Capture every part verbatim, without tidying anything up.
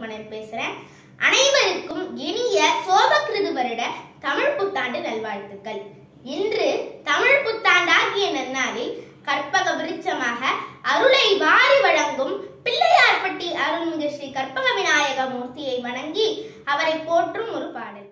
ருக்மணன் பேசுறேன். அனைவருக்கும் இனிய சோபகிருது வருட தமிழ் புத்தாண்டு நல்வாழ்த்துக்கள். இன்று தமிழ் புத்தாண்டாகிய நன்னாளில் கற்பக விருட்சமாக அருளை வாரி வழங்கும் பிள்ளையார்பட்டி அருள்மிகு ஸ்ரீ கற்பக விநாயக மூர்த்தியை வணங்கி அவரை போற்றும் ஒரு பாடல்.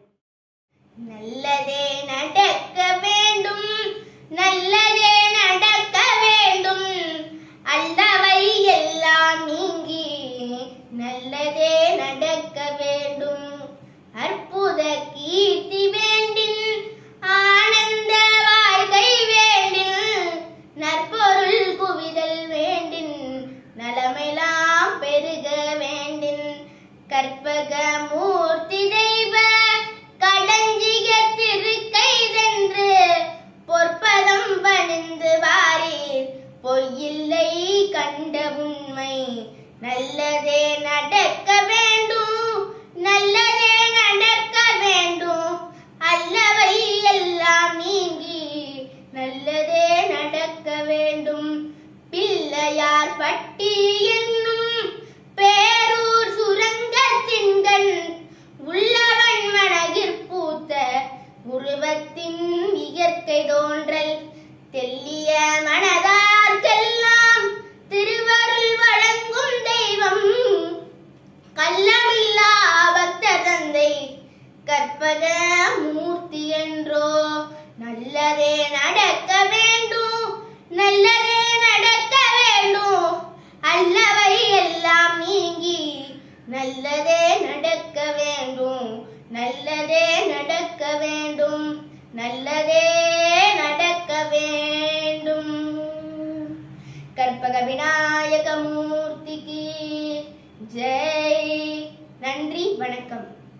நல்லதே நடக்க வேண்டும், நல்லதே நடக்க வேண்டும், அல்லவை எல்லாம் நீங்கி நல்லதே நடக்க வேண்டும். அற்புத கீர்த்தி வேண்டின், ஆனந்த வாழ்க்கை வேண்டின், நற்பொருள் குவிதல் வேண்டின், நலமெல்லாம் பெருக வேண்டின். கற்பக மூர்த்தி தெய்வ கடஞ்சிக திருக்கை சென்று பொற்பதம் பணிந்து வாரீர், பொய்யில்லை கண்ட உண்மை. நல்லதே நடக்க வேண்டும், நல்லதே நடக்க வேண்டும், அல்லவை எல்லாம் நீங்கி நல்லதே நடக்க வேண்டும். பிள்ளையார் பட்டி என்னும் பேரூர் சுரங்கத்தின்கண் உள்ளவன் மனகிற் பூத்த உருவத்தின் இயற்கை தோன்றல். தெல்லிய மனதார்க்கெல்லாம் திருவருள் வழங்கும் தெய்வம், கள்ளமில்லா பக்த தந்தை கற்பக மூர்த்தி என்றோ. நல்லதே நடக்க வேண்டும், நல்லதே நடக்க வேண்டும், அல்லவை எல்லாம் நீங்கி நல்லதே நடக்க வேண்டும், நல்லதே நடக்க வேண்டும், நல்லதே நடக்க வேண்டும். கற்பக விநாயக மூர்த்திக்கு ஜெய். நன்றி, வணக்கம்.